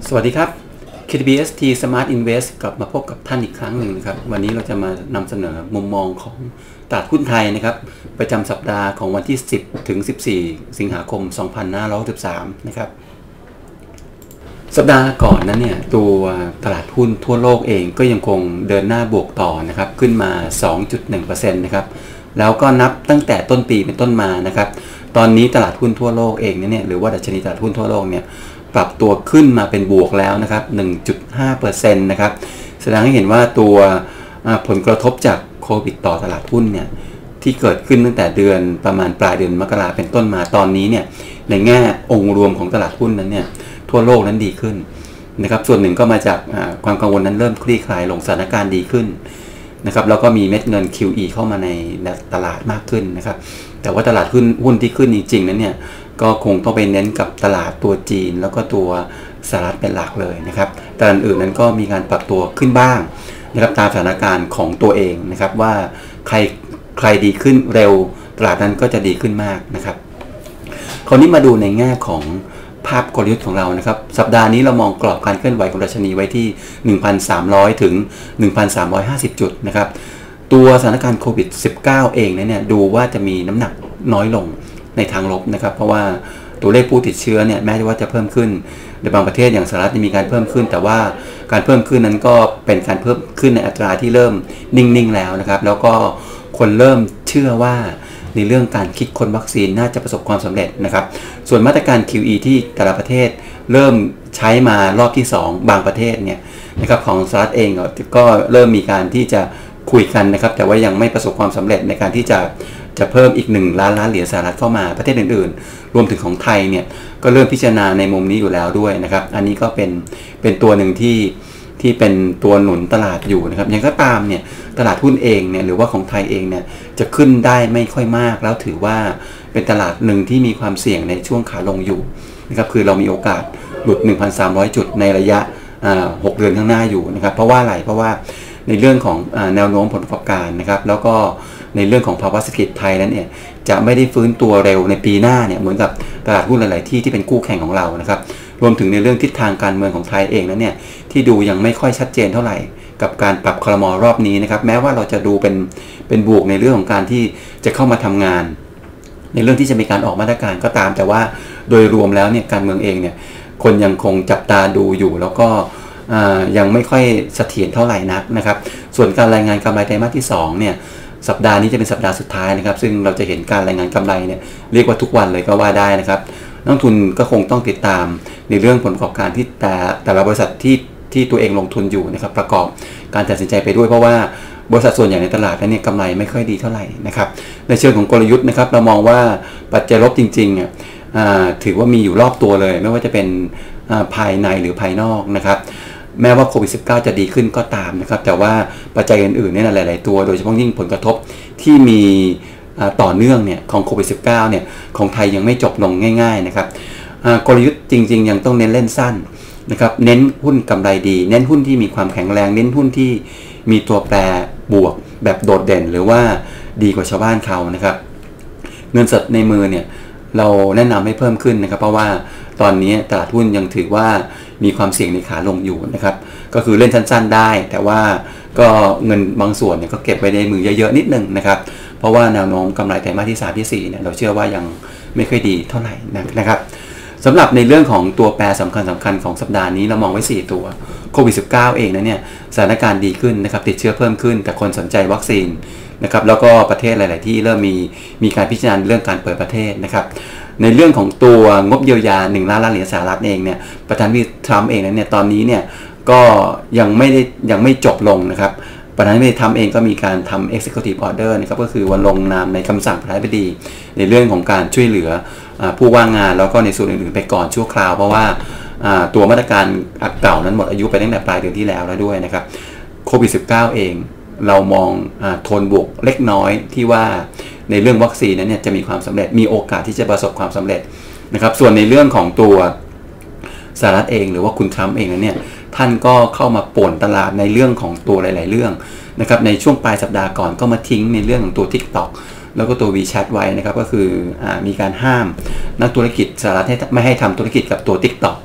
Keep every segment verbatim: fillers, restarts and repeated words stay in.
สวัสดีครับ เค ที บี เอส ที Smart Invest กลับมาพบกับท่านอีกครั้งหนึ่งนะครับวันนี้เราจะมานำเสนอมุมมองของตลาดหุ้นไทยนะครับประจำสัปดาห์ของวันที่ สิบถึงสิบสี่ สิงหาคม สองพันห้าร้อยหกสิบสาม นะครับสัปดาห์ก่อนนั้นเนี่ยตัวตลาดหุ้นทั่วโลกเองก็ยังคงเดินหน้าบวกต่อนะครับขึ้นมา สองจุดหนึ่งเปอร์เซ็นต์ นะครับแล้วก็นับตั้งแต่ต้นปีเป็นต้นมานะครับตอนนี้ตลาดหุ้นทั่วโลกเองเนี่ยหรือว่าดัชนีตลาดหุ้นทั่วโลกเนี่ยปรับตัวขึ้นมาเป็นบวกแล้วนะครับ หนึ่งจุดห้าเปอร์เซ็นต์ นะครับแสดงให้เห็นว่าตัวผลกระทบจากโควิดต่อตลาดหุ้นเนี่ยที่เกิดขึ้นตั้งแต่เดือนประมาณปลายเดือนมกราเป็นต้นมาตอนนี้เนี่ยในแง่องค์รวมของตลาดหุ้นนั้นเนี่ยทั่วโลกนั้นดีขึ้นนะครับส่วนหนึ่งก็มาจากความกังวลนั้นเริ่มคลี่คลายลงสถานการณ์ดีขึ้นนะครับแล้วก็มีเม็ดเงิน คิว อี เข้ามาในตลาดมากขึ้นนะครับแต่ว่าตลาดหุ้นหุ้นที่ขึ้นจริงๆนั้นเนี่ยก็คงต้องไปเน้นกับตลาดตัวจีนแล้วก็ตัวสหรัฐเป็นหลักเลยนะครับแต่อื่นๆนั้นก็มีการปรับตัวขึ้นบ้างนะครับตามสถานการณ์ของตัวเองนะครับว่าใครใครดีขึ้นเร็วตลาดนั้นก็จะดีขึ้นมากนะครับคราวนี้มาดูในแง่ของภาพกลยุทธ์ของเรานะครับสัปดาห์นี้เรามองกรอบการเคลื่อนไหวของดัชนีไว้ที่ หนึ่งพันสามร้อย ถึง หนึ่งพันสามร้อยห้าสิบ จุดนะครับตัวสถานการณ์โควิด สิบเก้า เองเนี่ยดูว่าจะมีน้ำหนักน้อยลงในทางลบนะครับเพราะว่าตัวเลขผู้ติดเชื้อเนี่ยแม้ว่าจะเพิ่มขึ้นในบางประเทศอย่างสหรัฐมีการเพิ่มขึ้นแต่ว่าการเพิ่มขึ้นนั้นก็เป็นการเพิ่มขึ้นในอัตราที่เริ่มนิ่งๆแล้วนะครับแล้วก็คนเริ่มเชื่อว่าในเรื่องการคิดค้นวัคซีนน่าจะประสบความสำเร็จนะครับส่วนมาตรการ คิว อี ที่แต่ละประเทศเริ่มใช้มารอบที่สองบางประเทศเนี่ยนะครับของสหรัฐเองก็เริ่มมีการที่จะคุยกันนะครับแต่ว่ายังไม่ประสบความสำเร็จในการที่จะจะเพิ่มอีกหนึ่งล้านล้านเหรียญสหรัฐเข้ามาประเทศอื่นๆรวมถึงของไทยเนี่ยก็เริ่มพิจารณาในมุมนี้อยู่แล้วด้วยนะครับอันนี้ก็เป็นเป็นตัวหนึ่งที่ที่เป็นตัวหนุนตลาดอยู่นะครับยังก็ตามเนี่ยตลาดหุ้นเองเนี่ยหรือว่าของไทยเองเนี่ยจะขึ้นได้ไม่ค่อยมากแล้วถือว่าเป็นตลาดหนึ่งที่มีความเสี่ยงในช่วงขาลงอยู่นะครับคือเรามีโอกาสหลุด หนึ่งพันสามร้อย จุดในระยะหกเดือนข้างหน้าอยู่นะครับเพราะว่าอะไรเพราะว่าในเรื่องของแนวโน้มผลประกอบการนะครับแล้วก็ในเรื่องของภาวะเศรษฐกิจไทยนั้นเนี่ยจะไม่ได้ฟื้นตัวเร็วในปีหน้าเนี่ยเหมือนกับตลาดหุ้นหลายๆที่ที่เป็นคู่แข่งของเรานะครับรวมถึงในเรื่องทิศทางการเมืองของไทยเองนั้นเนี่ยที่ดูยังไม่ค่อยชัดเจนเท่าไหร่กับการปรับครม.รอบนี้นะครับแม้ว่าเราจะดูเป็นเป็นบวกในเรื่องของการที่จะเข้ามาทำงานในเรื่องที่จะมีการออกมาตรการก็ตามแต่ว่าโดยรวมแล้วเนี่ยการเมืองเองเนี่ยคนยังคงจับตาดูอยู่แล้วก็ยังไม่ค่อยเสถียรเท่าไหร่นักนะครับส่วนการรายงานกำไรไตรมาสที่สองเนี่ยสัปดาห์นี้จะเป็นสัปดาห์สุดท้ายนะครับซึ่งเราจะเห็นการรายงานกำไรเนี่ยเรียกว่าทุกวันเลยก็ว่าได้นะครับนักทุนก็คงต้องติดตามในเรื่องผลประกอบการที่แต่แต่ละบริษัทที่ที่ตัวเองลงทุนอยู่นะครับประกอบการตัดสินใจไปด้วยเพราะว่าบริษัทส่วนใหญ่ในตลาดนั้นเนี่ยกำไรไม่ค่อยดีเท่าไหร่นะครับในเชิงของกลยุทธ์นะครับเรามองว่าปัจจัยลบจริงๆถือว่ามีอยู่รอบตัวเลยไม่ว่าจะเป็นภายในหรือภายนอกนะครับแม้ว่าโควิด สิบเก้า จะดีขึ้นก็ตามนะครับแต่ว่าปัจจัยอื่นๆเนี่ยหลายๆตัวโดยเฉพาะยิ่งผลกระทบที่มีต่อเนื่องเนี่ยของโควิด สิบเก้า เนี่ยของไทยยังไม่จบลงง่ายๆนะครับกลยุทธ์จริงๆยังต้องเน้นเล่นสั้นนะครับเน้นหุ้นกำไรดีเน้นหุ้นที่มีความแข็งแรงเน้นหุ้นที่มีตัวแปรบวกแบบโดดเด่นหรือว่าดีกว่าชาวบ้านเขานะครับเงินสดในมือเนี่ยเราแนะนำให้เพิ่มขึ้นนะครับเพราะว่าตอนนี้ตลาดหุ้นยังถือว่ามีความเสี่ยงในขาลงอยู่นะครับก็คือเล่นสั้นๆได้แต่ว่าก็เงินบางส่วนเนี่ยก็เก็บไว้ในมือเยอะๆนิดนึงนะครับเพราะว่าแนวโน้มกำไรไตรมาสที่สามที่สี่เนี่ยเราเชื่อว่ายังไม่ค่อยดีเท่าไหร่นะครับสำหรับในเรื่องของตัวแปรสำคัญสำคัญของสัปดาห์นี้เรามองไว้สี่ตัวโควิด สิบเก้า เองนะเนี่ยสถานการณ์ดีขึ้นนะครับติดเชื้อเพิ่มขึ้นแต่คนสนใจวัคซีนนะครับแล้วก็ประเทศหลายๆที่เริ่มมีมีการพิจารณาเรื่องการเปิดประเทศนะครับในเรื่องของตัวงบเยียวยาหนึ่งล้านล้านเหรียญสหรัฐเองเนี่ยประธานาธิบดีทรัมป์เองนั้นเนี่ยตอนนี้เนี่ยก็ยังไม่ได้ยังไม่จบลงนะครับประธานาธิบดีทรัมป์เองก็มีการทำ executive order นะครับก็คือวันลงนามในคำสั่งประธานาธิบดีในเรื่องของการช่วยเหลือผู้ว่างงานแล้วก็ในส่วนอื่นๆไปก่อนชั่วคราวเพราะว่าตัวมาตรการเก่านั้นหมดอายุไปตั้งแต่ปลายเดือนที่แล้วแล้วด้วยนะครับโควิด สิบเก้า เองเรามองโทนบวกเล็กน้อยที่ว่าในเรื่องวัคซีนนั้นเนี่ยจะมีความสำเร็จมีโอกาสที่จะประสบความสำเร็จนะครับส่วนในเรื่องของตัวสหรัฐเองหรือว่าคุณทรัมป์เองนั้นเนี่ยท่านก็เข้ามาป่วนตลาดในเรื่องของตัวหลายๆเรื่องนะครับในช่วงปลายสัปดาห์ก่อนก็มาทิ้งในเรื่องของตัว TikTok แล้วก็ตัว WeChat ไว้นะครับก็คืออมีการห้ามนักธุรกิจสหรัฐไม่ให้ทำธุรกิจกับตัว TikTok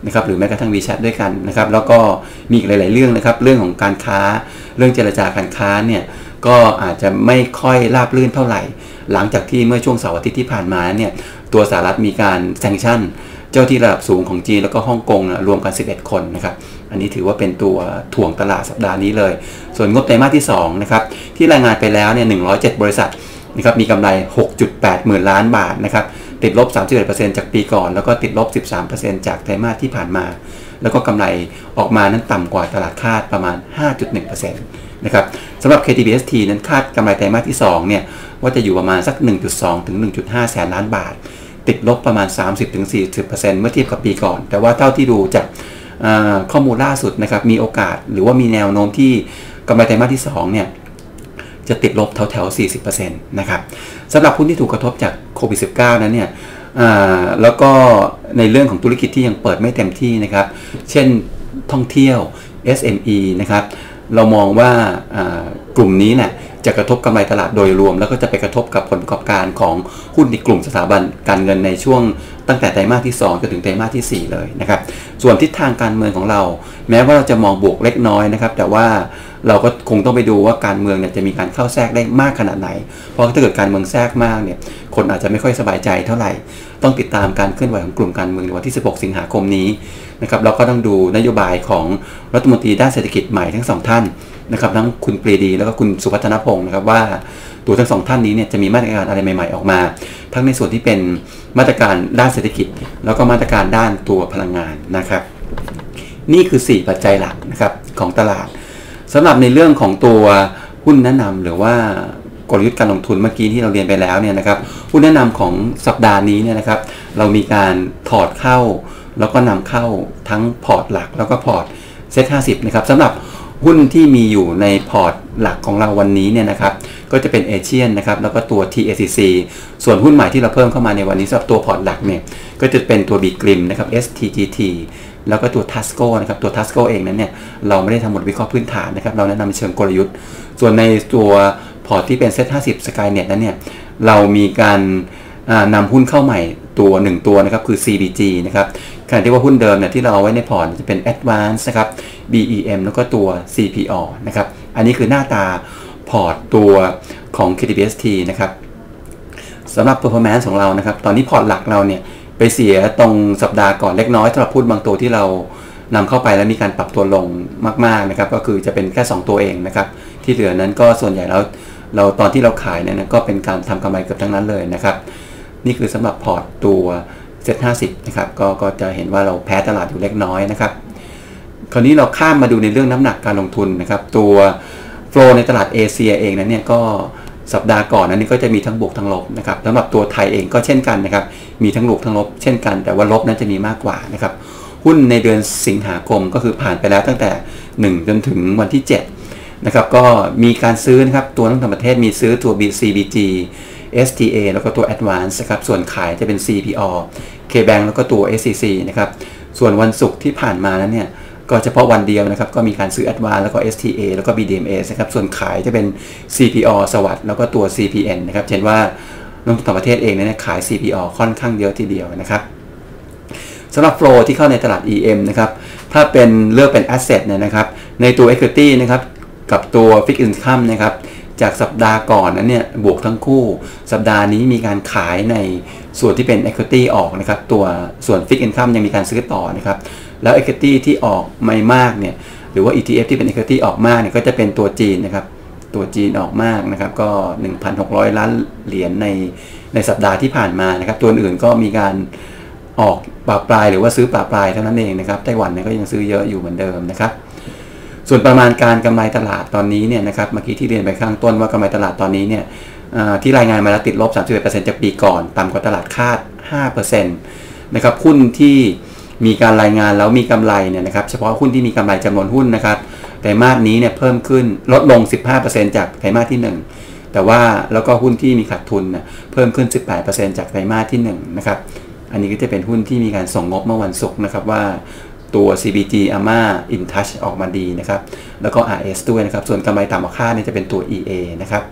นะครับหรือแม้กระทั่ง WeChat ด้วยกันนะครับแล้วก็มีอีกหลายๆเรื่องนะครับเรื่องของการค้าเรื่องเจรจาการค้าเนี่ยก็อาจจะไม่ค่อยราบรื่นเท่าไหร่หลังจากที่เมื่อช่วงเสาร์อาทิตย์ที่ผ่านมาเนี่ยตัวสหรัฐมีการแซงชั่นเจ้าที่ระดับสูงของจีนแล้วก็ฮ่องกงรวมกันสิบเอ็ดคนนะครับอันนี้ถือว่าเป็นตัวถ่วงตลาดสัปดาห์นี้เลยส่วนงบไตรมาสที่สองนะครับที่รายงานไปแล้วเนี่ยหนึ่งร้อยเจ็ดบริษัทนะครับมีกำไร หกจุดแปด หมื่นล้านบาทนะครับติดลบ สามสิบเอ็ดเปอร์เซ็นต์ จากปีก่อนแล้วก็ติดลบ สิบสามเปอร์เซ็นต์ จากไตรมาสที่ผ่านมาแล้วก็กำไรออกมานั้นต่ำกว่าตลาดคาดประมาณ ห้าจุดหนึ่งเปอร์เซ็นต์ นะครับสำหรับ เค ที บี เอส ที นั้นคาดกำไรไตรมาสที่สองเนี่ยว่าจะอยู่ประมาณสัก หนึ่งจุดสอง ถึง หนึ่งจุดห้า แสนล้านบาทติดลบประมาณ สามสิบถึงสี่สิบเปอร์เซ็นต์ เมื่อเทียบกับปีก่อนแต่ว่าเท่าที่ดูจากข้อมูลล่าสุดนะครับมีโอกาสหรือว่ามีแนวโน้มที่กำไรไตรมาสที่สองเนี่ยจะติดลบแถวๆ สี่สิบเปอร์เซ็นต์ นะครับสำหรับหุ้นที่ถูกกระทบจากโควิด สิบเก้า นั้นเนี่ยแล้วก็ในเรื่องของธุรกิจที่ยังเปิดไม่เต็มที่นะครับเช่นท่องเที่ยว เอส เอ็ม อี นะครับเรามองว่ากลุ่มนี้เนี่ยจะกระทบกำไรตลาดโดยรวมแล้วก็จะไปกระทบกับผลประกอบการของหุ้นในกลุ่มสถาบันการเงินในช่วงตั้งแต่ไตรมาสที่สองจนถึงไตรมาสที่สี่เลยนะครับส่วนทิศทางการเมืองของเราแม้ว่าเราจะมองบวกเล็กน้อยนะครับแต่ว่าเราก็คงต้องไปดูว่าการเมืองเนี่ยจะมีการเข้าแทรกได้มากขนาดไหนเพราะถ้าเกิดการเมืองแทรกมากเนี่ยคนอาจจะไม่ค่อยสบายใจเท่าไหร่ต้องติดตามการเคลื่อนไหวของกลุ่มการเมืองในวันที่สิบหกสิงหาคมนี้นะครับเราก็ต้องดูนโยบายของรัฐมนตรีด้านเศรษฐกิจใหม่ทั้งสองท่านนะครับทั้งคุณปรีดีแล้วก็คุณสุพัฒนพงศ์นะครับว่าตัวทั้งสองท่านนี้เนี่ยจะมีมาตรการอะไรใหม่ๆออกมาทั้งในส่วนที่เป็นมาตรการด้านเศรษฐกิจแล้วก็มาตรการด้านตัวพลังงานนะครับนี่คือสี่ปัจจัยหลักนะครับของตลาดสำหรับในเรื่องของตัวหุ้นแนะนำหรือว่ากลยุทธ์การลงทุนเมื่อกี้ที่เราเรียนไปแล้วเนี่ยนะครับหุ้นแนะนำของสัปดาห์นี้เนี่ยนะครับเรามีการถอดเข้าแล้วก็นำเข้าทั้งพอร์ตหลักแล้วก็พอร์ตเซ็ตห้าสิบนะครับสำหรับหุ้นที่มีอยู่ในพอร์ตหลักของเราวันนี้เนี่ยนะครับก็จะเป็นเอเชียนนะครับแล้วก็ตัว ที เอ ซี ซี ส่วนหุ้นใหม่ที่เราเพิ่มเข้ามาในวันนี้สำหรับตัวพอร์ตหลักเนี่ยก็จะเป็นตัว บี จี ไอ เอ็ม นะครับ เอส ที จี ที แล้วก็ตัว Tasco นะครับตัว Tasco เองนั้นเนี่ยเราไม่ได้ทำบทวิเคราะห์พื้นฐานนะครับเราแนะนำเชิงกลยุทธ์ส่วนในตัวพอร์ตที่เป็น เซ็ต ห้าสิบ Skynet นั้นเนี่ยเรามีการนำหุ้นเข้าใหม่ตัวหนึ่งตัวนะครับคือ ซี บี จี นะครับขณะที่ว่าหุ้นเดิมเนี่ยที่เราเอาไว้ในพอร์ตจะเป็น Advance นะครับ บี อี เอ็ม แล้วก็ตัว ซี พี ออ นะครับอันนี้คือหน้าตาพอร์ตตัวของ เค ที บี เอส ที นะครับสำหรับ performance ของเรานะครับตอนนี้พอร์ตหลักเราเนี่ยไปเสียตรงสัปดาห์ก่อนเล็กน้อยสำหรับหุ้นบางตัวที่เรานำเข้าไปแล้วมีการปรับตัวลงมากๆนะครับก็คือจะเป็นแค่สองตัวเองนะครับที่เหลือนั้นก็ส่วนใหญ่แล้วเราตอนที่เราขายเนี่ยก็เป็นการทำกำไรเกือบทั้งนั้นเลยนะครับนี่คือสำหรับพอร์ตตัว เซ็ต ห้าสิบ นะครับก็ก็จะเห็นว่าเราแพ้ตลาดอยู่เล็กน้อยนะครับคราวนี้เราข้ามมาดูในเรื่องน้ำหนักการลงทุนนะครับตัวโฟลว์ในตลาดเอเชียเองนั้นเนี่ยก็สัปดาห์ก่อนนั้นนี่ก็จะมีทั้งบวกทั้งลบนะครับสำหรับตัวไทยเองก็เช่นกันนะครับมีทั้งบวกทั้งลบเช่นกันแต่ว่าลบนั้นจะมีมากกว่านะครับหุ้นในเดือนสิงหาคมก็คือผ่านไปแล้วตั้งแต่หนึ่งจนถึงวันที่เจ็ดนะครับก็มีการซื้อนะครับตัวทั้งประเทศมีซื้อตัว ซี บี จี เอส ที เอ แล้วก็ตัว Advance นะครับส่วนขายจะเป็น ซี พี ออ K-Bank แล้วก็ตัว เอส ซี ซี นะครับส่วนวันศุกร์ที่ผ่านมานั้นเนี่ยก็เฉพาะวันเดียวนะครับก็มีการซื้อ Advance แล้วก็ เอส ที เอ แล้วก็ บี ดี เอ็ม เอส นะครับส่วนขายจะเป็น ซี พี ออ สวัสด์แล้วก็ตัว ซี พี เอ็น นะครับเห็นว่านักลงทุนต่างประเทศเองเนี่ยขาย ซี พี ออ ค่อนข้างเยอะทีเดียวนะครับสำหรับโฟลว์ที่เข้าในตลาด อี เอ็ม นะครับถ้าเป็นเลือกเป็น Asset เนี่ยนะครับในตัว Equity นะครับกับตัว Fixed Income นะครับจากสัปดาห์ก่อนนั้นเนี่ยบวกทั้งคู่สัปดาห์นี้มีการขายในส่วนที่เป็น Equity ออกนะครับตัวส่วน Fixed Income ยังมีการซื้อต่อนะครับแล้ว Equity ที่ออกไม่มากเนี่ยหรือว่า อี ที เอฟ ที่เป็น Equity ออกมากเนี่ยก็จะเป็นตัวจีนนะครับตัวจีนออกมากนะครับก็ หนึ่งพันหกร้อย ล้านเหรียญในในสัปดาห์ที่ผ่านมานะครับตัวอื่นก็มีการออกปลาปลายหรือว่าซื้อปลาปลายเท่านั้นเองนะครับไต้หวันเนี่ยก็ยังซื้อเยอะอยู่เหมือนเดิมนะครับส่วนประมาณการกำไรตลาดตอนนี้เนี่ยนะครับเมื่อกี้ที่เรียนไปข้างต้นว่ากำไรตลาดตอนนี้เนี่ยที่รายงานมาแล้วติดลบ สามสิบเอ็ดเปอร์เซ็นต์ จากปีก่อนต่ำกว่าตลาดคาด ห้าเปอร์เซ็นต์ นะครับหุ้นที่มีการรายงานแล้วมีกำไรเนี่ยนะครับเฉพาะหุ้นที่มีกำไรจำนวนหุ้นนะครับไตรมาสนี้เนี่ยเพิ่มขึ้นลดลง สิบห้าเปอร์เซ็นต์ จากไตรมาสที่หนึ่งแต่ว่าแล้วก็หุ้นที่มีขาดทุนนะเพิ่มขึ้น สิบแปดเปอร์เซ็นต์ จากไตรมาสที่หนึ่งนะครับอันนี้ก็จะเป็นหุ้นที่มีการส่งงบเมื่อวันศุกร์นะครับว่าตัว ซี บี จี อาร์ เอ็ม เอ InTouch ออกมาดีนะครับแล้วก็ อาร์ เอส ด้วยนะครับส่วนกำไรต่ำกว่าคาดเนี่ยจะเป็นตัว อี เอ นะครับ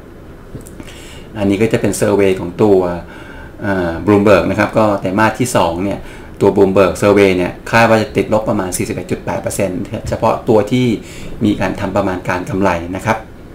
อันนี้ก็จะเป็นเซอร์เวย์ของตัวบลูมเบิร์กนะครับก็ไตรมาสที่สองเนี่ยตัว Bloomberg Survey เนี่ยคาดว่าจะติดลบประมาณ สี่สิบเอ็ดจุดแปดเปอร์เซ็นต์ เฉพาะตัวที่มีการทำประมาณการกำไรนะครับ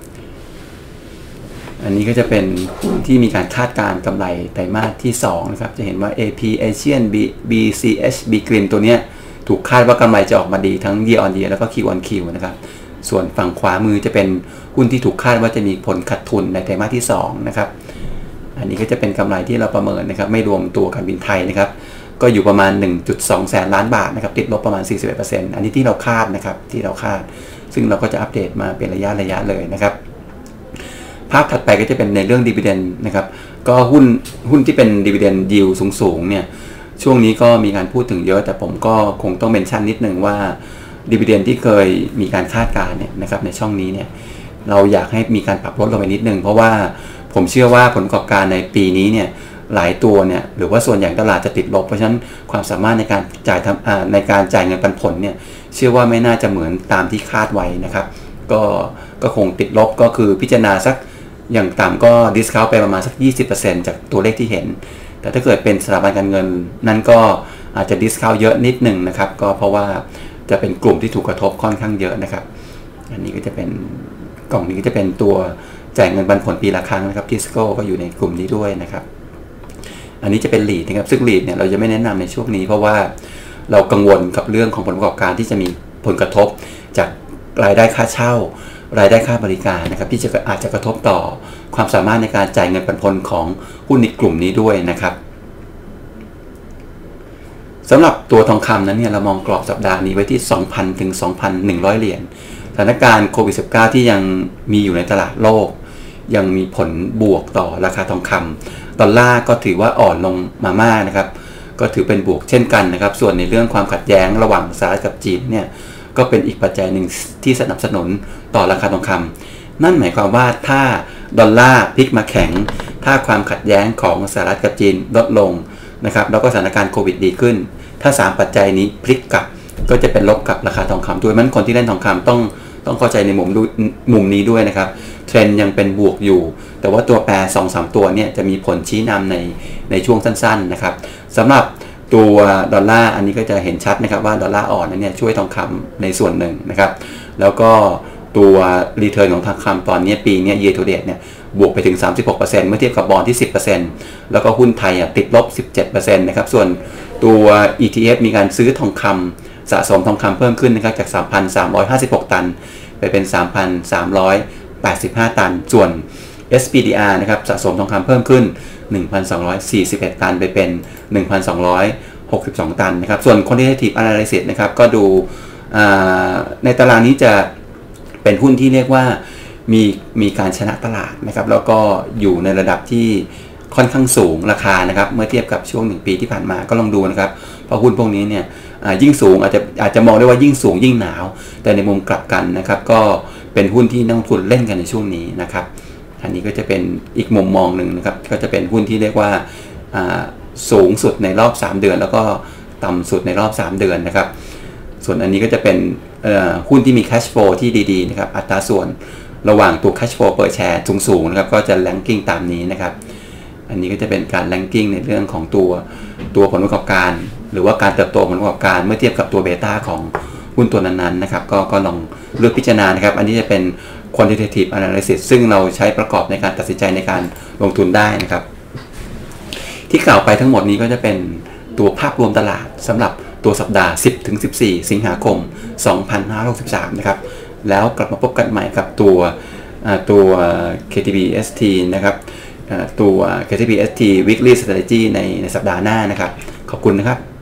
อันนี้ก็จะเป็นที่มีการคาดการกำไรไตรมาสที่สองนะครับจะเห็นว่า เอ พี Asian B ซี เอช B Green ตัวเนี้ยถูกคาดว่ากำไรจะออกมาดีทั้ง Year on Year แล้วก็ Q on Q นะครับส่วนฝั่งขวามือจะเป็นหุ้นที่ถูกคาดว่าจะมีผลขาดทุนในไตรมาสที่สองนะครับอันนี้ก็จะเป็นกำไรที่เราประเมินนะครับไม่รวมตัวการบินไทยนะครับก็อยู่ประมาณ หนึ่งจุดสอง แสนล้านบาทนะครับติดลบประมาณ สี่สิบเอ็ดเปอร์เซ็นต์ อันนี้ที่เราคาดนะครับที่เราคาดซึ่งเราก็จะอัปเดตมาเป็นระยะระยะเลยนะครับภาพถัดไปก็จะเป็นในเรื่อง Dividend นะครับก็หุ้นหุ้นที่เป็น Dividend Yield สูงๆเนี่ยช่วงนี้ก็มีการพูดถึงเยอะแต่ผมก็คงต้องเมนชั่นนิดนึงว่า Dividend ที่เคยมีการคาดการณ์เนี่ยนะครับในช่องนี้เนี่ยเราอยากให้มีการปรับลดลงไปนิดนึงเพราะว่าผมเชื่อว่าผลประกอบการในปีนี้เนี่ยหลายตัวเนี่ยหรือว่าส่วนใหญ่ตลาดจะติดลบเพราะฉะนั้นความสามารถในการจ่ายทำในการจ่ายเงินปันผลเนี่ยเชื่อว่าไม่น่าจะเหมือนตามที่คาดไว้นะครับก็ก็คงติดลบก็คือพิจารณาสักอย่างต่ำก็ดิสคาวต์ไปประมาณสัก ยี่สิบเปอร์เซ็นต์ จากตัวเลขที่เห็นแต่ถ้าเกิดเป็นสถาบันการเงินนั้นก็อาจจะดิสคาวต์เยอะนิดหนึ่งนะครับก็เพราะว่าจะเป็นกลุ่มที่ถูกกระทบค่อนข้างเยอะนะครับอันนี้ก็จะเป็นกล่องนี้ก็จะเป็นตัวจ่ายเงินปันผลปีละครั้งนะครับทิสโก้ก็อยู่ในกลุ่มนี้ด้วยนะครับอันนี้จะเป็น ลีด นะครับซึ่ง ลีด เนี่ยเราจะไม่แนะนำในช่วงนี้เพราะว่าเรากังวลกับเรื่องของผลประกอบการที่จะมีผลกระทบจากรายได้ค่าเช่ารายได้ค่าบริการนะครับที่จะอาจจะกระทบต่อความสามารถในการจ่ายเงินปันผลของหุ้นในกลุ่มนี้ด้วยนะครับสำหรับตัวทองคำนั้นเนี่ยเรามองกรอบสัปดาห์นี้ไว้ที่ สองพัน ถึง สองพันหนึ่งร้อย เหรียญสถานการณ์โควิด สิบเก้า ที่ยังมีอยู่ในตลาดโลกยังมีผลบวกต่อราคาทองคำดอลลาร์ก็ถือว่าอ่อนลงมามากนะครับก็ถือเป็นบวกเช่นกันนะครับส่วนในเรื่องความขัดแย้งระหว่างสหรัฐกับจีนเนี่ยก็เป็นอีกปัจจัยหนึ่งที่สนับสนุนต่อราคาทองคำนั่นหมายความว่าถ้าดอลลาร์พลิกมาแข็งถ้าความขัดแย้งของสหรัฐกับจีนลดลงนะครับแล้วก็สถานการณ์โควิดดีขึ้นถ้าสามปัจจัยนี้พลิกกลับก็จะเป็นลบกับราคาทองคำด้วยมันคนที่เล่นทองคำต้องต้องเข้าใจในมุมดูมุมนี้ด้วยนะครับเทรนด์ยังเป็นบวกอยู่แต่ว่าตัวแปร สองสาม ตัวเนี่ยจะมีผลชี้นำในในช่วงสั้นๆนะครับสำหรับตัวดอลลาร์อันนี้ก็จะเห็นชัดนะครับว่าดอลลาร์อ่อนนั้นเนี่ยช่วยทองคำในส่วนหนึ่งนะครับแล้วก็ตัวรีเทิร์นของทองคำตอนนี้ปีนี้ year to date เนี่ยบวกไปถึง สามสิบหกเปอร์เซ็นต์ เมื่อเทียบกับบอนด์ที่ สิบเปอร์เซ็นต์ แล้วก็หุ้นไทยอ่ะติดลบ สิบเจ็ดเปอร์เซ็นต์ นะครับส่วนตัว อี ที เอฟ มีการซื้อทองคำสะสมทองคำเพิ่มขึ้นนะครับจาก สามพันสามร้อยห้าสิบหก ตันไปเป็น สามพันสามร้อยแปดสิบห้า ตันส่วน เอส พี ดี อาร์ นะครับสะสมทองคำเพิ่มขึ้น หนึ่งพันสองร้อยสี่สิบเอ็ด ตันไปเป็น หนึ่งพันสองร้อยหกสิบสอง ตันนะครับส่วน quantitative analysis นะครับก็ดูในตารางนี้จะเป็นหุ้นที่เรียกว่ามีมีการชนะตลาดนะครับแล้วก็อยู่ในระดับที่ค่อนข้างสูงราคานะครับเมื่อเทียบกับช่วงหนึ่งปีที่ผ่านมาก็ลองดูนะครับเพราะหุ้นพวกนี้เนี่ยยิ่งสูงอาจจะอาจจะมองได้ว่ายิ่งสูงยิ่งหนาวแต่ในมุมกลับกันนะครับก็เป็นหุ้นที่นักลงทุนเล่นกันในช่วงนี้นะครับอันนี้ก็จะเป็นอีกมุมมองหนึ่งนะครับก็จะเป็นหุ้นที่เรียกว่าสูงสุดในรอบสามเดือนแล้วก็ต่ำสุดในรอบสามเดือนนะครับส่วนอันนี้ก็จะเป็นหุ้นที่มี cash flow ที่ดีๆนะครับอัตราส่วนระหว่างตัว cash flow per share สูงๆนะครับก็จะ ranking ตามนี้นะครับอันนี้ก็จะเป็นการ ranking ในเรื่องของตัวตัวผลประกอบการหรือว่าการเติบโตผลประกอบการเมื่อเทียบกับตัวเบต้าของหุ้นตัวนั้นๆนะครับก็ก็ลองเลือกพิจารณานะครับอันนี้จะเป็น quantitative analysis ซึ่งเราใช้ประกอบในการตัดสินใจในการลงทุนได้นะครับที่กล่าวไปทั้งหมดนี้ก็จะเป็นตัวภาพรวมตลาดสำหรับตัวสัปดาห์ สิบถึงสิบสี่ สิงหาคม สองพันห้าร้อยหกสิบสาม นะครับแล้วกลับมาพบกันใหม่กับตัวตัว เค ที บี เอส ที นะครับตัว เค ที บี เอส ที Weekly Strategy ในในสัปดาห์หน้านะครับขอบคุณนะครับ